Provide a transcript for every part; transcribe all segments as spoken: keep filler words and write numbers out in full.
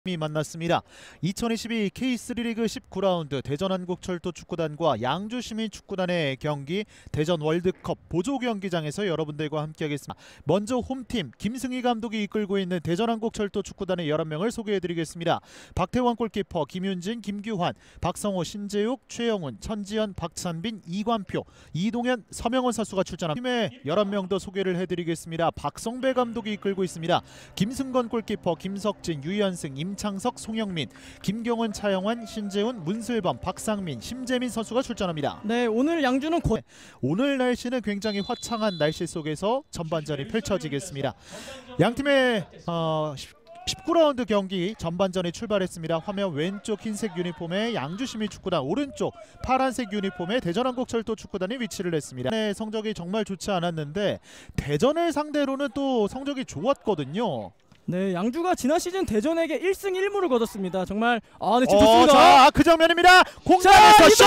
이 만났습니다. 이천이십이 케이 쓰리 리그 십구 라운드 대전한국철도 축구단과 양주시민축구단의 경기 대전 월드컵 보조경기장에서 여러분들과 함께하겠습니다. 먼저 홈팀 김승희 감독이 이끌고 있는 대전한국철도 축구단의 열한 명을 소개해드리겠습니다. 박태원 골키퍼, 김윤진, 김규환, 박성호, 신재욱, 최영훈, 천지현, 박찬빈, 이관표, 이동현, 서명원 선수가 출전한 팀의 열한 명도 소개를 해드리겠습니다. 박성배 감독이 이끌고 있습니다. 김승건 골키퍼, 김석진, 유현승, 임창석, 송영민, 김경원, 차영환, 신재훈, 문슬범, 박상민, 심재민 선수가 출전합니다. 네, 오늘 양주는 곧 네, 오늘 날씨는 굉장히 화창한 날씨 속에서 전반전이 펼쳐지겠습니다. 양팀의 어, 십구 라운드 경기 전반전이 출발했습니다. 화면 왼쪽 흰색 유니폼의 양주시민축구단, 오른쪽 파란색 유니폼의 대전한국철도 축구단이 위치를 했습니다. 네, 성적이 정말 좋지 않았는데 대전을 상대로는 또 성적이 좋았거든요. 네, 양주가 지난 시즌 대전에게 일 승 일 무를 거뒀습니다. 정말 아, 네, 지금 어, 좋습니다. 자, 그 장면입니다. 공간에서 슛!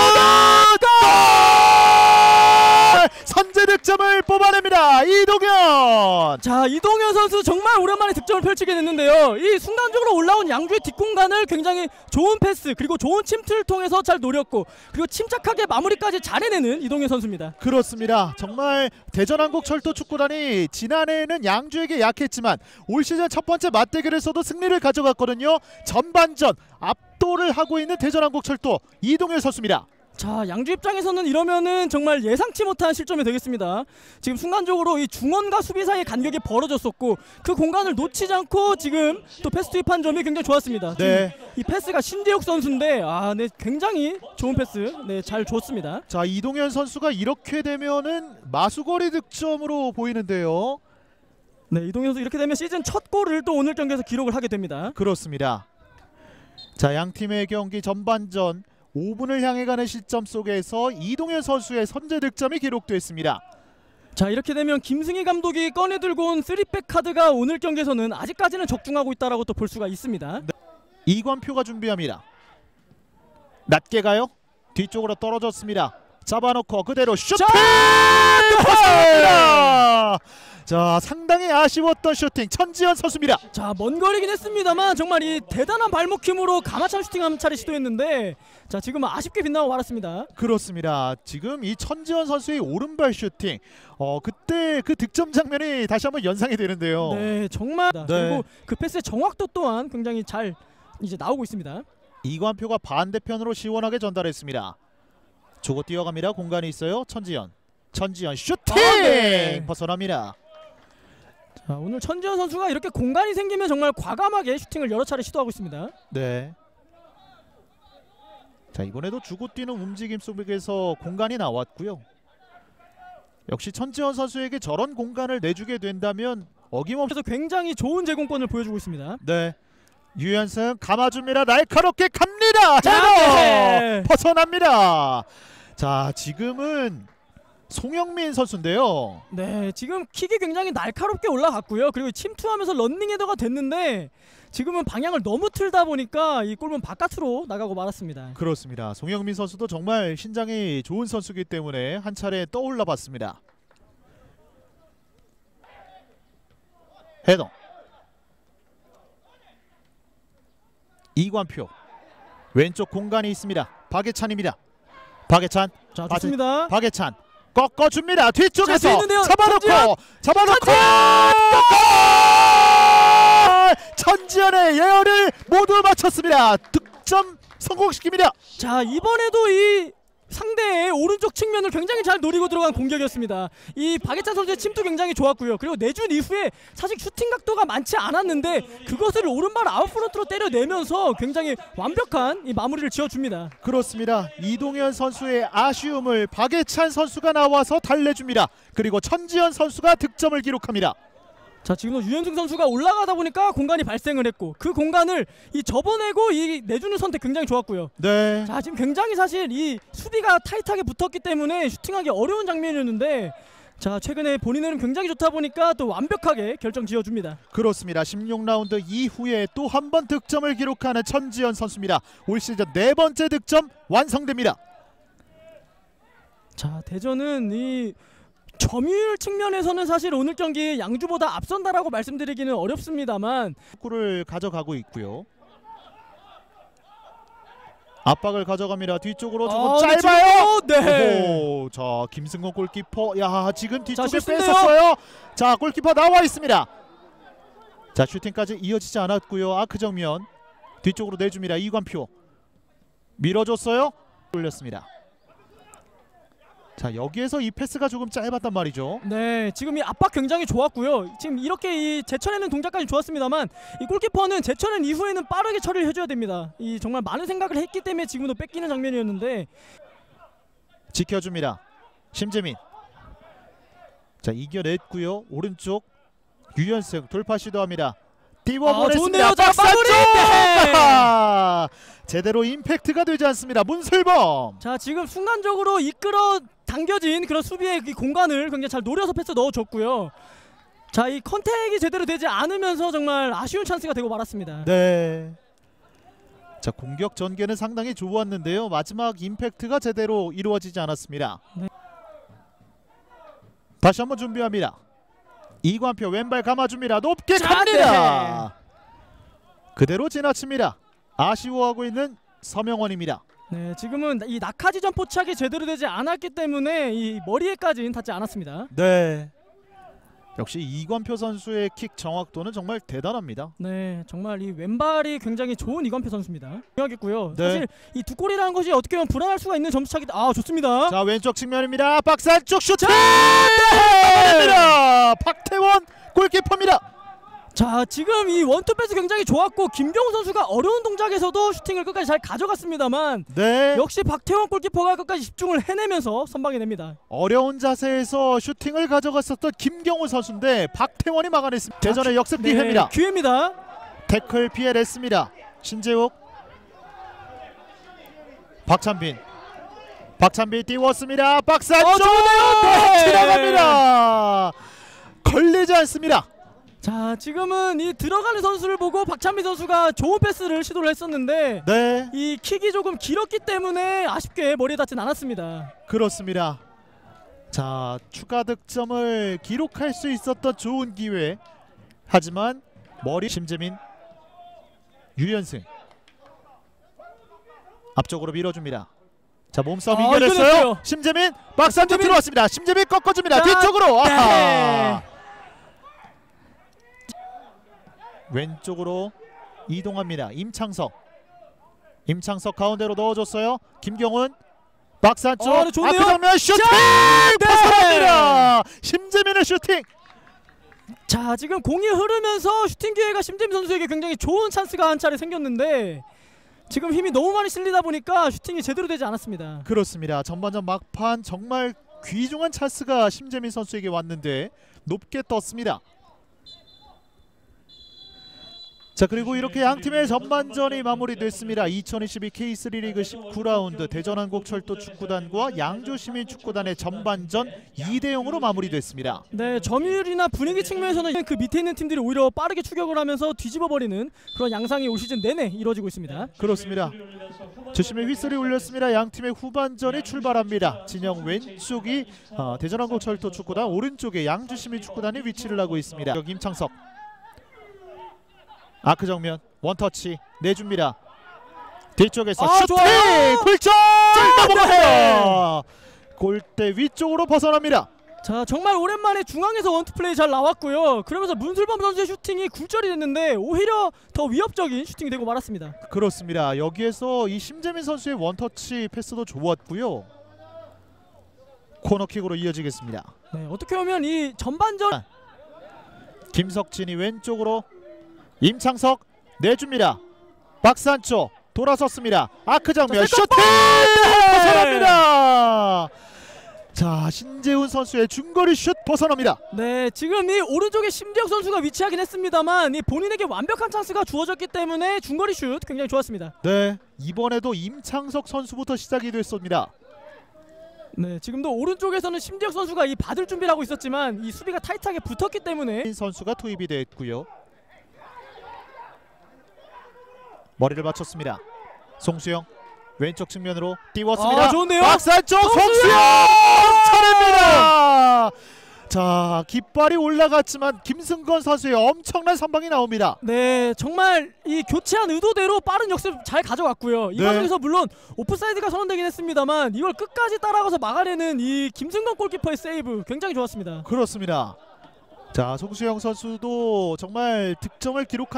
선제 득점을 뽑아냅니다. 이동현. 자, 이동현 선수 정말 오랜만에 득점을 펼치게 됐는데요. 이 순간적으로 올라온 양주의 뒷공간을 굉장히 좋은 패스 그리고 좋은 침투를 통해서 잘 노렸고, 그리고 침착하게 마무리까지 잘 해내는 이동현 선수입니다. 그렇습니다. 정말 대전한국철도 축구단이 지난해에는 양주에게 약했지만 올 시즌 첫 번째 맞대결에서도 승리를 가져갔거든요. 전반전 압도를 하고 있는 대전한국철도 이동현 선수입니다. 자, 양주 입장에서는 이러면은 정말 예상치 못한 실점이 되겠습니다. 지금 순간적으로 이 중원과 수비 사이의 간격이 벌어졌었고, 그 공간을 놓치지 않고 지금 또 패스 투입한 점이 굉장히 좋았습니다. 네. 이 패스가 신재욱 선수인데 아, 네, 굉장히 좋은 패스, 네, 잘 줬습니다. 자, 이동현 선수가 이렇게 되면은 마수거리 득점으로 보이는데요. 네, 이동현 선수 이렇게 되면 시즌 첫 골을 또 오늘 경기에서 기록을 하게 됩니다. 그렇습니다. 자, 양 팀의 경기 전반전 오 분을 향해 가는 시점 속에서 이동현 선수의 선제 득점이 기록됐습니다. 자, 이렇게 되면 김승희 감독이 꺼내 들고 온 쓰리백 카드가 오늘 경기에서는 아직까지는 적중하고 있다라고 또 볼 수가 있습니다. 네. 이관표가 준비합니다. 낮게 가요. 뒤쪽으로 떨어졌습니다. 잡아놓고 그대로 슈팅! 들어갔습니다. 자, 상당히 아쉬웠던 슈팅 천지현 선수입니다. 자, 먼 거리긴 했습니다만 정말 이 대단한 발목 힘으로 가마찬 슈팅 한 차례 시도했는데, 자, 지금은 아쉽게 빗나고 말았습니다. 그렇습니다. 지금 이 천지현 선수의 오른발 슈팅, 어 그때 그 득점 장면이 다시 한번 연상이 되는데요. 네, 정말. 네. 그리고 그 패스의 정확도 또한 굉장히 잘 이제 나오고 있습니다. 이관표가 반대편으로 시원하게 전달했습니다. 주고 뛰어갑니다. 공간이 있어요. 천지현. 천지현 슈팅! 아, 네. 벗어납니다. 자, 오늘 천지현 선수가 이렇게 공간이 생기면 정말 과감하게 슈팅을 여러 차례 시도하고 있습니다. 네. 자, 이번에도 주고 뛰는 움직임 속에서 공간이 나왔고요. 역시 천지현 선수에게 저런 공간을 내주게 된다면 어김없이 굉장히 좋은 제공권을 보여주고 있습니다. 네. 유현승 감아줍니다. 날카롭게 갑니다. 자, 네. 벗어납니다. 자, 지금은 송영민 선수인데요. 네, 지금 킥이 굉장히 날카롭게 올라갔고요. 그리고 침투하면서 런닝 헤더가 됐는데 지금은 방향을 너무 틀다 보니까 이 골문 바깥으로 나가고 말았습니다. 그렇습니다. 송영민 선수도 정말 신장이 좋은 선수이기 때문에 한 차례 떠올라 봤습니다. 헤더. 이관표. 왼쪽 공간이 있습니다. 박예찬입니다. 박예찬. 자, 좋습니다. 박예찬. 꺾어줍니다. 뒤쪽에서 자, 잡아놓고 천지현! 잡아놓고 천지현의 예언을 모두 마쳤습니다. 득점 성공시킵니다. 자, 이번에도 이 상대의 오른쪽 측면을 굉장히 잘 노리고 들어간 공격이었습니다. 이 박예찬 선수의 침투 굉장히 좋았고요. 그리고 내준 이후에 사실 슈팅 각도가 많지 않았는데 그것을 오른발 아웃프론트로 때려내면서 굉장히 완벽한 이 마무리를 지어줍니다. 그렇습니다. 이동현 선수의 아쉬움을 박예찬 선수가 나와서 달래줍니다. 그리고 천지현 선수가 득점을 기록합니다. 자, 지금도 유현승 선수가 올라가다 보니까 공간이 발생을 했고, 그 공간을 이 접어내고 이 내주는 선택 굉장히 좋았고요. 네. 자, 지금 굉장히 사실 이 수비가 타이트하게 붙었기 때문에 슈팅하기 어려운 장면이었는데, 자, 최근에 본인은 굉장히 좋다 보니까 또 완벽하게 결정 지어줍니다. 그렇습니다. 십육 라운드 이후에 또 한 번 득점을 기록하는 천지현 선수입니다. 올 시즌 네 번째 득점 완성됩니다. 자, 대전은 이 점유율 측면에서는 사실 오늘 경기 양주보다 앞선다라고 말씀드리기는 어렵습니다만 골을 가져가고 있고요. 압박을 가져갑니다. 뒤쪽으로 조금 아, 네, 짧아요. 지금, 네. 오호, 자 김승건 골키퍼, 야 지금 뒤쪽에 자, 슛인데요. 뺐었어요. 자 골키퍼 나와 있습니다. 자 슈팅까지 이어지지 않았고요. 아크 정면 뒤쪽으로 내줍니다. 이관표 밀어줬어요. 올렸습니다. 자 여기에서 이 패스가 조금 짧았단 말이죠. 네, 지금 이 압박 굉장히 좋았고요. 지금 이렇게 이 제쳐내는 동작까지 좋았습니다만 이 골키퍼는 제쳐낸 이후에는 빠르게 처리를 해줘야 됩니다. 이 정말 많은 생각을 했기 때문에 지금도 뺏기는 장면이었는데. 지켜줍니다. 심재민. 자 이겨냈고요. 오른쪽 유연승 돌파 시도합니다. 띄워보냈습니다. 아, 좋은데요. 자, 마무리! 네. 제대로 임팩트가 되지 않습니다. 문슬범. 자 지금 순간적으로 이끌어 당겨진 그런 수비의 그 공간을 굉장히 잘 노려서 패스 넣어줬고요. 자 이 컨택이 제대로 되지 않으면서 정말 아쉬운 찬스가 되고 말았습니다. 네. 자 공격 전개는 상당히 좋았는데요. 마지막 임팩트가 제대로 이루어지지 않았습니다. 네. 다시 한번 준비합니다. 이관표 왼발 감아줍니다. 높게 자, 갑니다. 네. 그대로 지나칩니다. 아쉬워하고 있는 서명원입니다. 네, 지금은 이 낙하지점 포착이 제대로 되지 않았기 때문에 이 머리에까지는 닿지 않았습니다. 네. 역시 이관표 선수의 킥 정확도는 정말 대단합니다. 네, 정말 이 왼발이 굉장히 좋은 이관표 선수입니다. 중요하겠고요. 네. 사실 이 두 골이라는 것이 어떻게 보면 불안할 수가 있는 점수차기. 아, 좋습니다. 자 왼쪽 측면입니다. 박스 안쪽 슈팅! 네! 박태원 골키퍼입니다. 자 지금 이 원투 패스 굉장히 좋았고 김경호 선수가 어려운 동작에서도 슈팅을 끝까지 잘 가져갔습니다만 네. 역시 박태원 골키퍼가 끝까지 집중을 해내면서 선방해냅니다. 어려운 자세에서 슈팅을 가져갔었던 김경호 선수인데 박태원이 막아냈습니다. 대전의 역습 기회입니다. 네, 기회입니다. 태클 피해냈습니다. 신재욱, 박찬빈, 박찬빈 띄웠습니다. 박스 안쪽 네. 지나갑니다. 걸리지 않습니다. 자 지금은 이 들어가는 선수를 보고 박찬민 선수가 좋은 패스를 시도를 했었는데 네, 이 킥이 조금 길었기 때문에 아쉽게 머리에 닿진 않았습니다. 그렇습니다. 자 추가 득점을 기록할 수 있었던 좋은 기회. 하지만 머리 심재민, 유연승 앞쪽으로 밀어줍니다. 자 몸싸움 아, 이겨냈어요. 이겨냈어요. 심재민 박스 안쪽 심재민. 들어왔습니다. 심재민 꺾어줍니다. 자, 뒤쪽으로. 네. 아하. 왼쪽으로 이동합니다. 임창석, 임창석 가운데로 넣어줬어요. 김경훈 박스 안쪽 어, 네, 좋은데요? 앞에 정면 슈팅! 네. 벗어납니다. 심재민의 슈팅. 자 지금 공이 흐르면서 슈팅 기회가 심재민 선수에게 굉장히 좋은 찬스가 한 차례 생겼는데 지금 힘이 너무 많이 실리다 보니까 슈팅이 제대로 되지 않았습니다. 그렇습니다. 전반전 막판 정말 귀중한 찬스가 심재민 선수에게 왔는데 높게 떴습니다. 자 그리고 이렇게 양팀의 전반전이 마무리됐습니다. 이천이십이 케이 쓰리 리그 십구 라운드 대전한국철도 축구단과 양주시민축구단의 전반전 이 대 영으로 마무리됐습니다. 네, 점유율이나 분위기 측면에서는 그 밑에 있는 팀들이 오히려 빠르게 추격을 하면서 뒤집어버리는 그런 양상이 올 시즌 내내 이루어지고 있습니다. 그렇습니다. 주심의 휘슬이 울렸습니다. 양팀의 후반전이 출발합니다. 진영 왼쪽이 어, 대전한국철도 축구단, 오른쪽에 양주시민축구단이 위치를 하고 있습니다. 여기 임창석 아크 정면 원터치 내줍니다. 뒤쪽에서 아, 슈팅! 좋아요! 굴절! 넘어가요! 골대 위쪽으로 벗어납니다. 자 정말 오랜만에 중앙에서 원투플레이 잘 나왔고요. 그러면서 문슬범 선수의 슈팅이 굴절이 됐는데 오히려 더 위협적인 슈팅이 되고 말았습니다. 그렇습니다. 여기에서 이 심재민 선수의 원터치 패스도 좋았고요. 코너킥으로 이어지겠습니다. 네, 어떻게 보면 이 전반전 김석진이 왼쪽으로 임창석 내줍니다. 박스 안쪽 돌아섰습니다. 아크 정면 자, 슈팅! 벗어납니다. 자 신재훈 선수의 중거리 슛 벗어납니다. 네 지금 이 오른쪽에 심재혁 선수가 위치하긴 했습니다만 이 본인에게 완벽한 찬스가 주어졌기 때문에 중거리 슛 굉장히 좋았습니다. 네 이번에도 임창석 선수부터 시작이 됐습니다. 네 지금도 오른쪽에서는 심재혁 선수가 이 받을 준비를 하고 있었지만 이 수비가 타이트하게 붙었기 때문에 선수가 투입이 됐고요. 머리를 맞췄습니다. 송수영 왼쪽 측면으로 띄웠습니다. 아, 좋은데요? 박스 안쪽 송수영! 송수영 차례입니다. 자, 깃발이 올라갔지만 김승건 선수의 엄청난 선방이 나옵니다. 네, 정말 이 교체한 의도대로 빠른 역습 잘 가져갔고요. 이 네. 과정에서 물론 오프사이드가 선언되긴 했습니다만 이걸 끝까지 따라가서 막아내는 이 김승건 골키퍼의 세이브 굉장히 좋았습니다. 그렇습니다. 자, 송수영 선수도 정말 득점을 기록한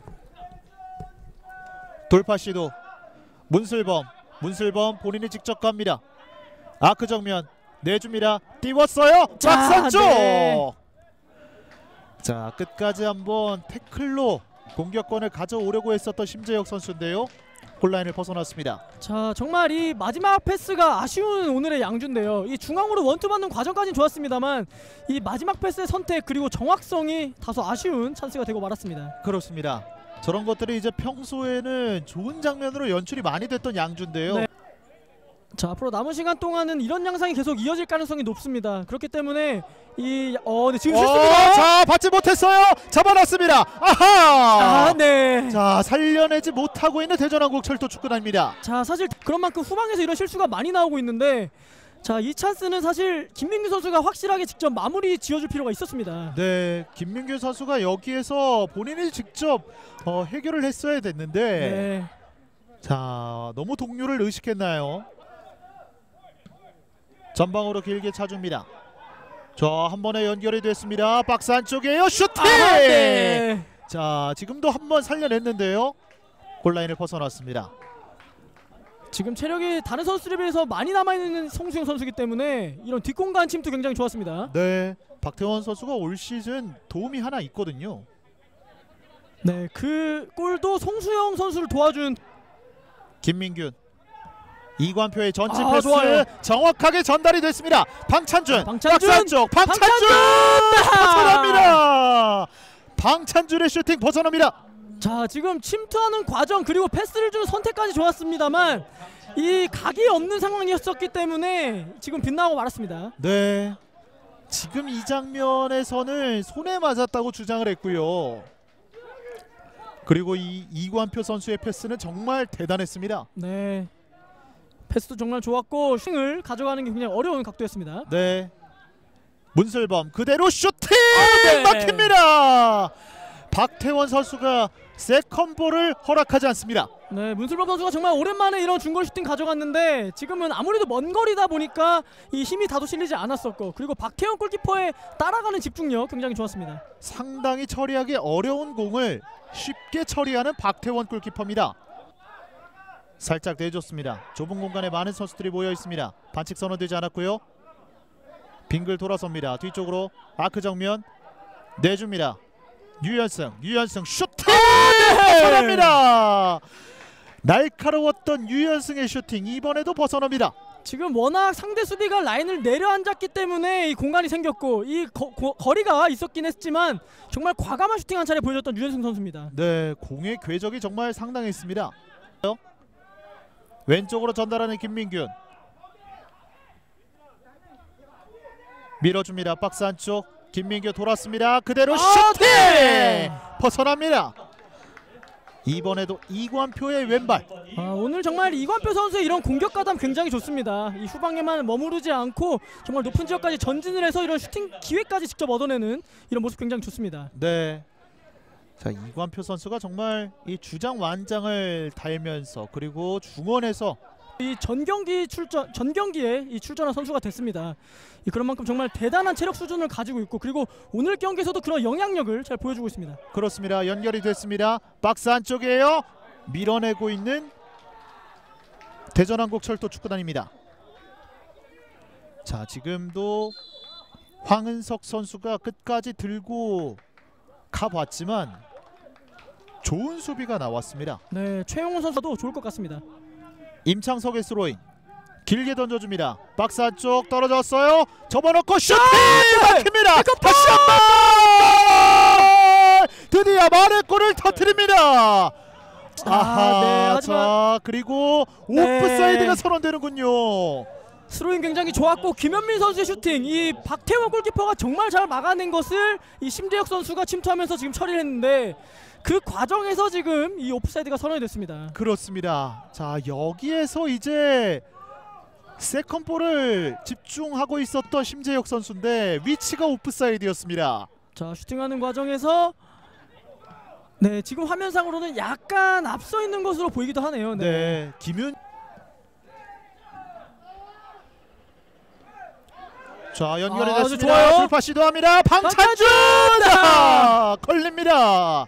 돌파 시도. 문슬범, 문슬범 본인이 직접 갑니다. 아크 정면 내줍니다. 띄웠어요. 자, 박산쪽. 네. 자, 끝까지 한번 태클로 공격권을 가져오려고 했었던 심재혁 선수인데요. 골라인을 벗어났습니다. 자, 정말 이 마지막 패스가 아쉬운 오늘의 양주인데요. 이 중앙으로 원투 받는 과정까지는 좋았습니다만 이 마지막 패스의 선택 그리고 정확성이 다소 아쉬운 찬스가 되고 말았습니다. 그렇습니다. 저런 것들이 이제 평소에는 좋은 장면으로 연출이 많이 됐던 양주인데요. 네. 자, 앞으로 남은 시간 동안은 이런 양상이 계속 이어질 가능성이 높습니다. 그렇기 때문에 이 어, 네, 지금 어, 실수입니다. 자, 받지 못했어요. 잡아놨습니다. 아하. 아, 네. 자, 살려내지 못하고 있는 대전한국철도 축구단입니다. 자, 사실 그런 만큼 후방에서 이런 실수가 많이 나오고 있는데 자, 이 찬스는 사실 김민규 선수가 확실하게 직접 마무리 지어줄 필요가 있었습니다. 네, 김민규 선수가 여기에서 본인이 직접 어, 해결을 했어야 됐는데 네. 자, 너무 동료를 의식했나요? 전방으로 길게 차줍니다. 자, 한 번에 연결이 됐습니다. 박스 안쪽이에요. 슈팅! 아, 네. 자, 지금도 한 번 살려냈는데요. 골라인을 벗어났습니다. 지금 체력이 다른 선수들에 비해서 많이 남아있는 송수영 선수이기 때문에 이런 뒷공간 침투 굉장히 좋았습니다. 네, 박태원 선수가 올 시즌 도움이 하나 있거든요. 네, 그 골도 송수영 선수를 도와준 김민균, 이관표의 전진 아, 패스 좋아요. 정확하게 전달이 됐습니다. 방찬준, 방찬준! 박스 안쪽, 방찬준! 벗어납니다. 방찬준의 슈팅 벗어납니다. 자, 지금 침투하는 과정 그리고 패스를 주는 선택까지 좋았습니다만 이 각이 없는 상황이었었기 때문에 지금 빗나가고 말았습니다. 네, 지금 이 장면에서는 손에 맞았다고 주장을 했고요. 그리고 이 이관표 선수의 패스는 정말 대단했습니다. 네, 패스도 정말 좋았고 슈팅을 가져가는 게 굉장히 어려운 각도였습니다. 네, 문슬범 그대로 슈팅! 아, 네. 막힙니다. 박태원 선수가 세컨볼을 허락하지 않습니다. 네, 문슬범 선수가 정말 오랜만에 이런 중거리 슈팅 가져갔는데 지금은 아무래도 먼 거리다 보니까 이 힘이 다소 실리지 않았었고 그리고 박태원 골키퍼의 따라가는 집중력 굉장히 좋았습니다. 상당히 처리하기 어려운 공을 쉽게 처리하는 박태원 골키퍼입니다. 살짝 내줬습니다. 좁은 공간에 많은 선수들이 모여 있습니다. 반칙 선언되지 않았고요. 빙글 돌아섭니다. 뒤쪽으로 아크 정면 내줍니다. 유연승, 유연승 슈팅! 벗어납니다. 날카로웠던 유연승의 슈팅 이번에도 벗어납니다. 지금 워낙 상대 수비가 라인을 내려앉았기 때문에 이 공간이 생겼고 이 거, 거, 거리가 있었긴 했지만 정말 과감한 슈팅 한 차례 보여줬던 유현승 선수입니다. 네, 공의 궤적이 정말 상당했습니다. 왼쪽으로 전달하는 김민균 밀어줍니다. 박스 안쪽 김민규 돌았습니다. 그대로 아, 슈팅! 네! 벗어납니다. 이번에도 이관표의 왼발. 아, 오늘 정말 이관표 선수의 이런 공격 가담 굉장히 좋습니다. 이 후방에만 머무르지 않고 정말 높은 지역까지 전진을 해서 이런 슈팅 기회까지 직접 얻어내는 이런 모습 굉장히 좋습니다. 네. 자, 이관표 선수가 정말 이 주장 완장을 달면서 그리고 중원에서 이 전경기 출전 전경기에 이 출전한 선수가 됐습니다. 이 그런 만큼 정말 대단한 체력 수준을 가지고 있고 그리고 오늘 경기에서도 그런 영향력을 잘 보여주고 있습니다. 그렇습니다. 연결이 됐습니다. 박스 안쪽이에요. 밀어내고 있는 대전한국철도 축구단입니다. 자, 지금도 황은석 선수가 끝까지 들고 가봤지만 좋은 수비가 나왔습니다. 네, 최용훈 선수도 좋을 것 같습니다. 임창석의 스로잉 길게 던져줍니다. 박스 안쪽 떨어졌어요. 접어놓고 슈팅! 막힙니다. 다시 한번 드디어 마레골을 터뜨립니다. 아하, 네, 하지만- 자 그리고 네. 오프사이드가 선언되는군요. 스로잉 굉장히 좋았고 김현민 선수의 슈팅 이 박태원 골키퍼가 정말 잘 막아낸 것을 이 심재혁 선수가 침투하면서 지금 처리를 했는데 그 과정에서 지금 이 오프사이드가 선언이 됐습니다. 그렇습니다. 자, 여기에서 이제 세컨볼을 집중하고 있었던 심재혁 선수인데 위치가 오프사이드였습니다. 자, 슈팅하는 과정에서 네, 지금 화면상으로는 약간 앞서 있는 것으로 보이기도 하네요. 네. 네, 김윤. 자, 연결이 아, 됐습니다. 좋아요. 돌파 시도합니다. 방찬준! 아, 걸립니다.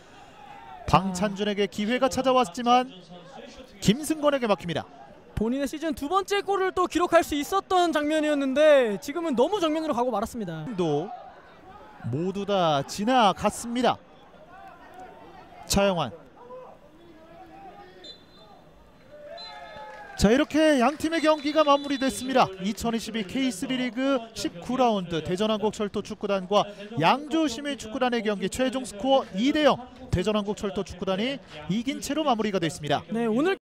방찬준에게 기회가 찾아왔지만 김승건에게 막힙니다. 본인의 시즌 두 번째 골을 또 기록할 수 있었던 장면이었는데 지금은 너무 정면으로 가고 말았습니다. 도 모두 다 지나갔습니다. 차영환. 자, 이렇게 양 팀의 경기가 마무리됐습니다. 이천이십이 케이쓰리 리그 십구 라운드 대전한국철도 축구단과 양주시민축구단의 경기 최종 스코어 이 대 영 대전한국철도 축구단이 이긴 채로 마무리가 됐습니다. 네, 오늘